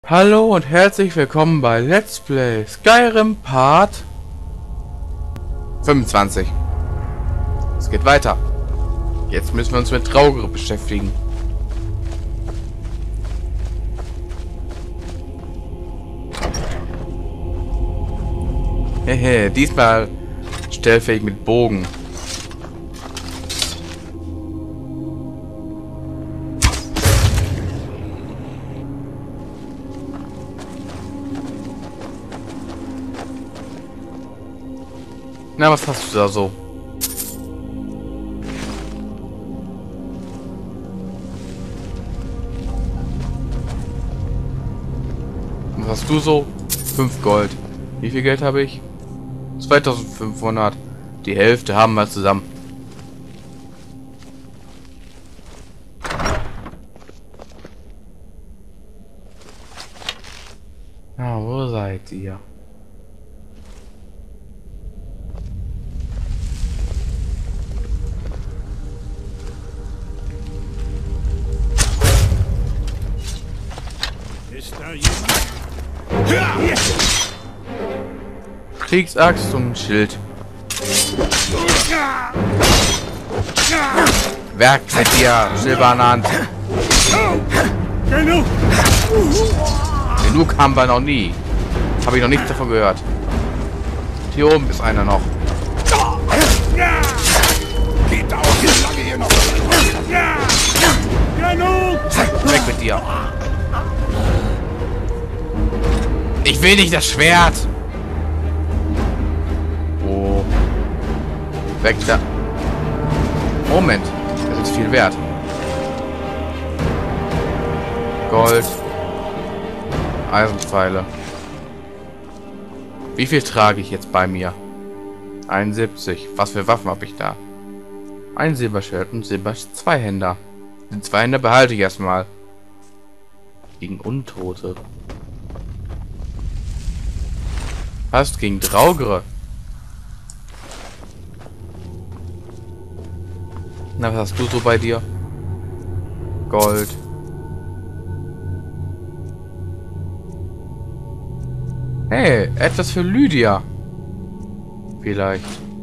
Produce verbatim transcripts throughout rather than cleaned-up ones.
Hallo und herzlich willkommen bei Let's Play Skyrim Part fünfundzwanzig. Es geht weiter. Jetzt müssen wir uns mit Draugr beschäftigen. Hehe, diesmal stellfähig mit Bogen. Na, was hast du da so? Was hast du so? fünf Gold. Wie viel Geld habe ich? zweitausendfünfhundert. Die Hälfte haben wir zusammen. Na, wo seid ihr? Ist da jemand? Kriegsaxt und Schild. Werk mit dir, silberne Hand. Genug! Genug haben wir noch nie. Habe ich noch nichts davon gehört. Hier oben ist einer noch. Geht auch hier lange hier noch! Genug! Weg mit dir. Ich will nicht das Schwert. Oh. Weg da. Moment. Das ist viel wert. Gold. Eisenpfeile. Wie viel trage ich jetzt bei mir? einundsiebzig. Was für Waffen habe ich da? Ein Silberschwert und Silber-Zweihänder. Den Zweihänder behalte ich erstmal. Gegen Untote. Passt gegen Draugr. Na, was hast du so bei dir? Gold. Hey, etwas für Lydia. Vielleicht.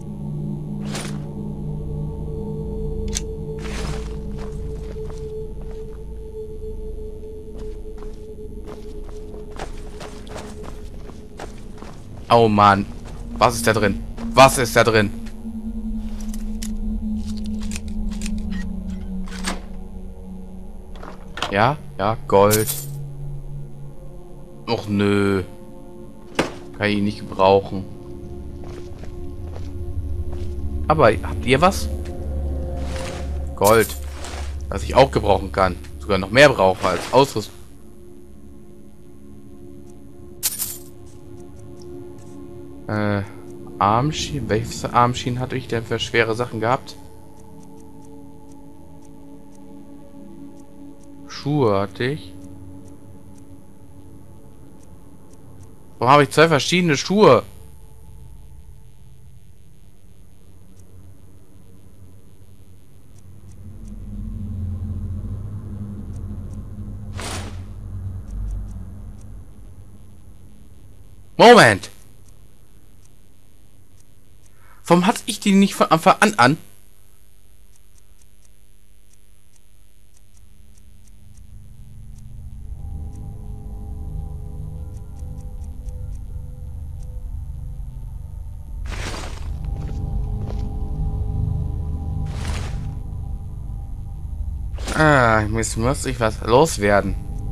Oh Mann. Was ist da drin? Was ist da drin? Ja, ja, Gold. Och nö. Kann ich ihn nicht gebrauchen. Aber habt ihr was? Gold. Was ich auch gebrauchen kann. Sogar noch mehr brauche als Ausrüstung. Äh, Armschienen. Welches Armschienen hatte ich denn für schwere Sachen gehabt? Schuhe hatte ich. Warum habe ich zwei verschiedene Schuhe? Moment! Warum hatte ich die nicht von Anfang an an? Ah, jetzt muss ich was loswerden.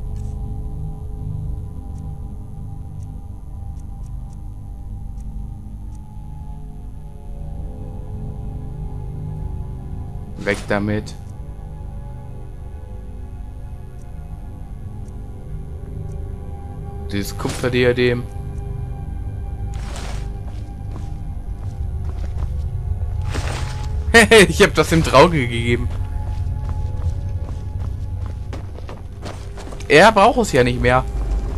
Weg damit. Dieses Kupferdiadem. Hey, ich habe das dem Draugr gegeben. Er braucht es ja nicht mehr.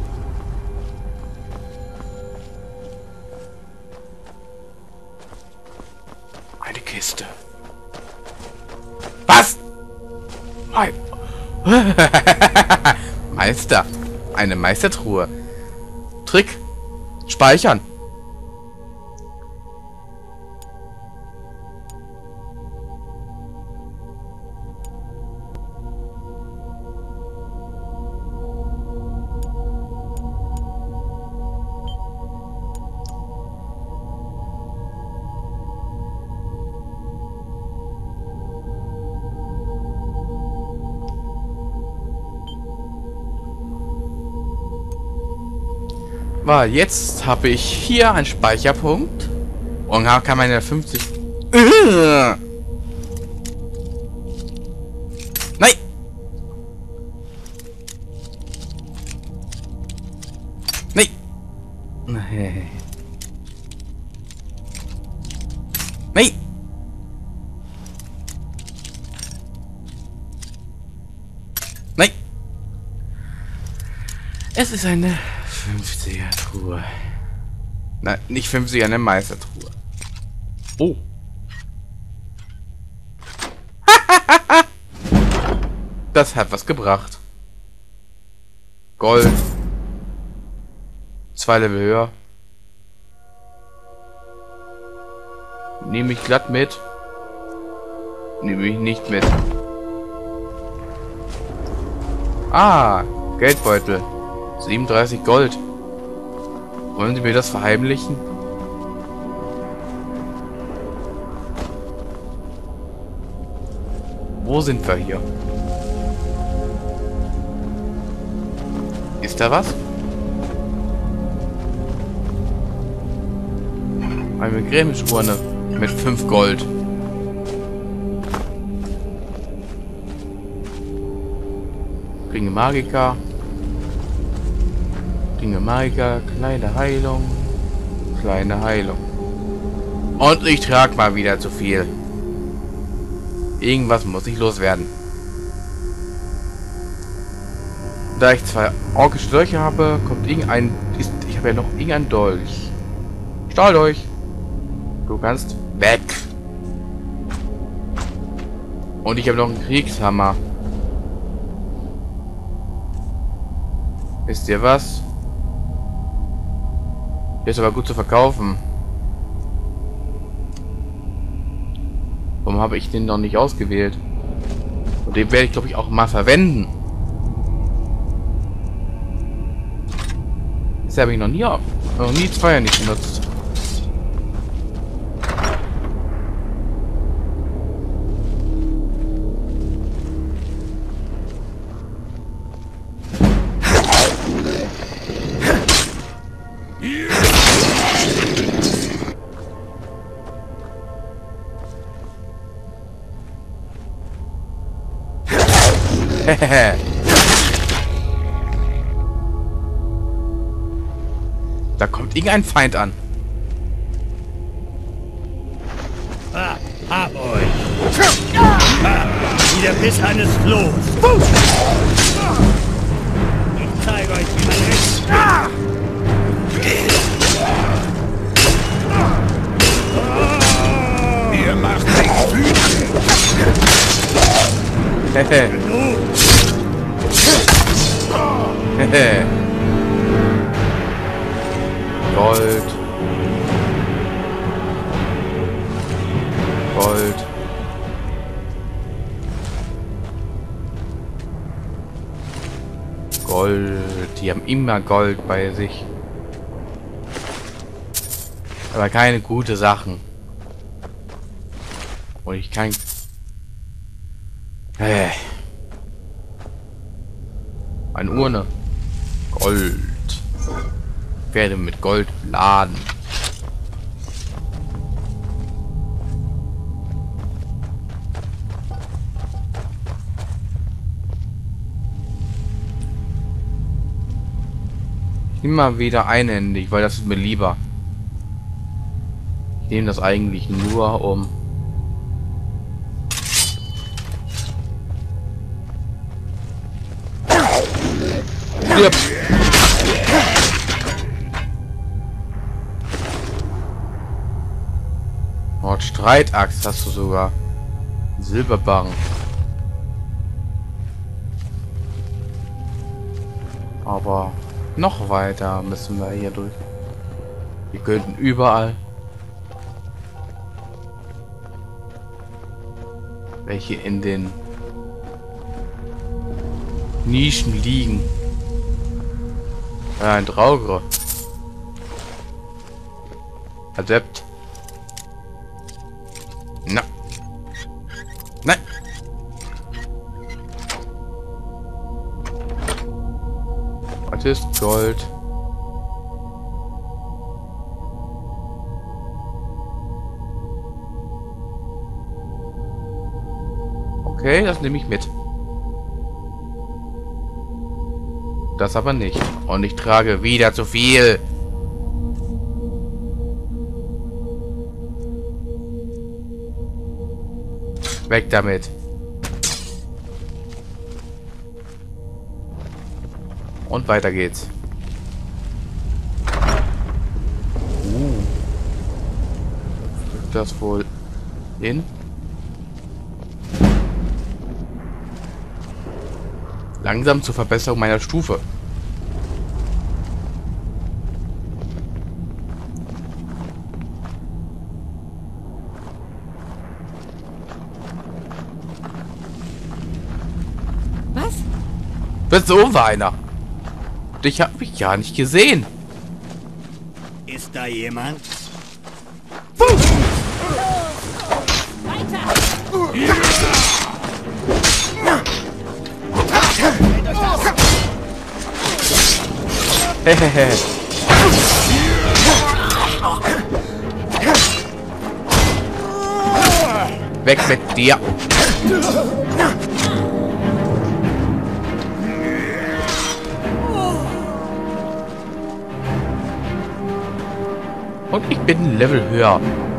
Eine Kiste. Was? Meister. Eine Meistertruhe. Trick. Speichern. Weil jetzt habe ich hier einen Speicherpunkt und kann meine fünfzig... Uh! Nein! Nein! Nein! Nein! Es ist eine fünfziger Truhe. Nein, nicht fünfziger, eine Meistertruhe. Oh. Das hat was gebracht. Gold. Zwei Level höher. Nehme ich glatt mit. Nehme ich nicht mit. Ah, Geldbeutel. siebenunddreißig Gold. Wollen Sie mir das verheimlichen? Wo sind wir hier? Ist da was? Eine Begräbnisurne mit fünf Gold. Ringe Magica. Ringe Magica, kleine Heilung. Kleine Heilung. Und ich trage mal wieder zu viel. Irgendwas muss ich loswerden. Da ich zwei orkische Dolche habe, kommt irgendein... Ist, ich habe ja noch irgendein Dolch. Stahldolch. Du kannst weg. Und ich habe noch einen Kriegshammer. Wisst ihr was? Der ist aber gut zu verkaufen. Warum habe ich den noch nicht ausgewählt? Und den werde ich, glaube ich, auch mal verwenden. Das habe ich noch nie, noch nie zwei nicht benutzt. Da kommt irgendein Feind an. Ah, hab euch! Ah, wie der Biss eines Flohs! Ich zeige euch, wie man ist! Ah! Ihr macht mich wütend! Genug! Gold. Gold. Gold. Die haben immer Gold bei sich. Aber keine gute Sachen. Und ich kann... Äh. Eine Urne. Gold. Ich werde mit Gold laden. Ich nehme mal wieder einhändig, weil das ist mir lieber. Ich nehme das eigentlich nur um... Stirb. Oh, Streitaxt hast du sogar. Silberbarren. Aber noch weiter müssen wir hier durch. Wir könnten überall welche in den Nischen liegen. Ja, ein Draugr. Adept. Na. Nein. Was ist Gold? Okay, das nehme ich mit. Das aber nicht. Und ich trage wieder zu viel. Weg damit. Und weiter geht's. Uh. Kriegt das wohl hin? Langsam zur Verbesserung meiner Stufe. Was? Bist du war einer? Dich hab ich ja nicht gesehen. Ist da jemand? Hehehe. Weg mit dir. Und ich bin ein Level höher.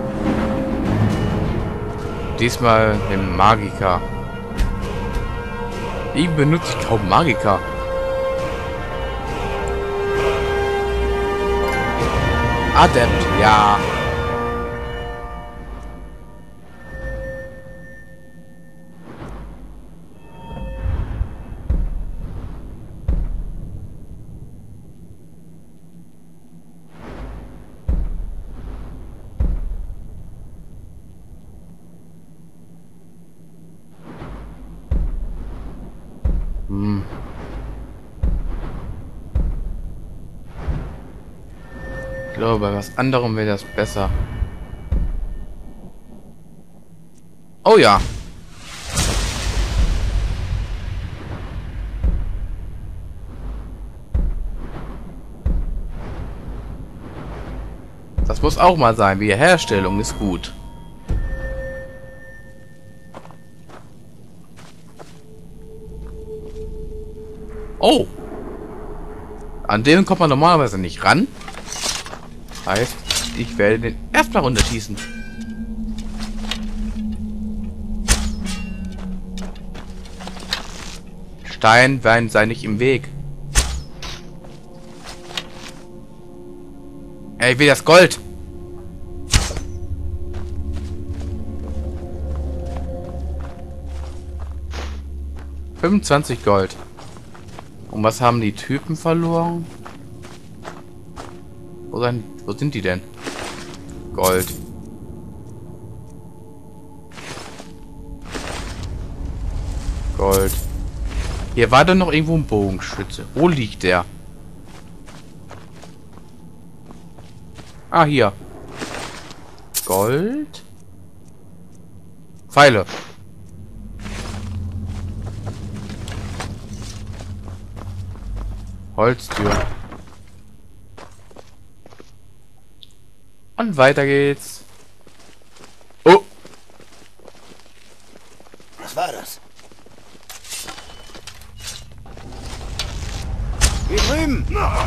Diesmal den Magiker. Ich benutze kaum Magiker. Adept, ja. Hm. Ich glaube, bei was anderem wäre das besser. Oh ja. Das muss auch mal sein. Wiederherstellung ist gut. Oh. An den kommt man normalerweise nicht ran. Heißt, ich werde den erstmal runterschießen. Stein sei nicht im Weg. Ey, ich will das Gold. fünfundzwanzig Gold. Und was haben die Typen verloren? Wo, sein, wo sind die denn? Gold. Gold. Hier war doch noch irgendwo ein Bogenschütze. Wo liegt der? Ah, hier. Gold. Pfeile. Holztür. Und weiter geht's. Oh! Was war das? Hier drüben!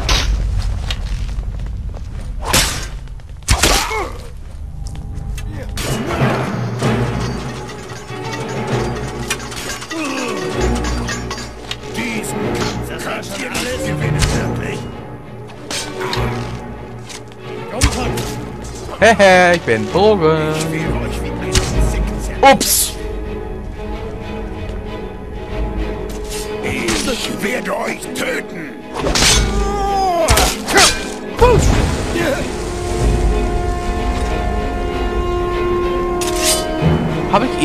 Diesen Kampf könnt ihr alles gewinnen, wirklich. Hehe, ich bin Bogen. Ich will euch wie ein Insekt. Ups! Ich werde euch töten.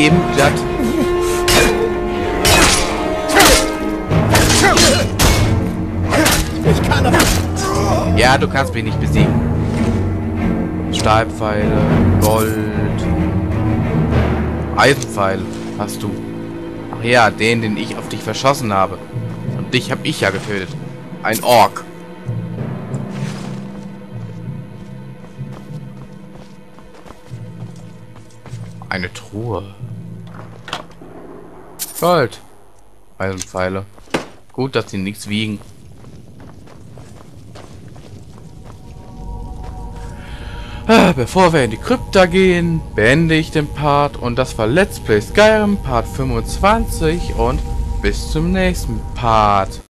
eben glatt. Ich kann aber... Ja, du kannst mich nicht besiegen. Stahlpfeile, Gold, Eisenpfeile hast du. Ach ja, den, den ich auf dich verschossen habe. Und dich habe ich ja getötet. Ein Ork. Eine Truhe. Gold. Eisenpfeile. Gut, dass die nichts wiegen. Bevor wir in die Krypta gehen, beende ich den Part und das war Let's Play Skyrim Part fünfundzwanzig und bis zum nächsten Part.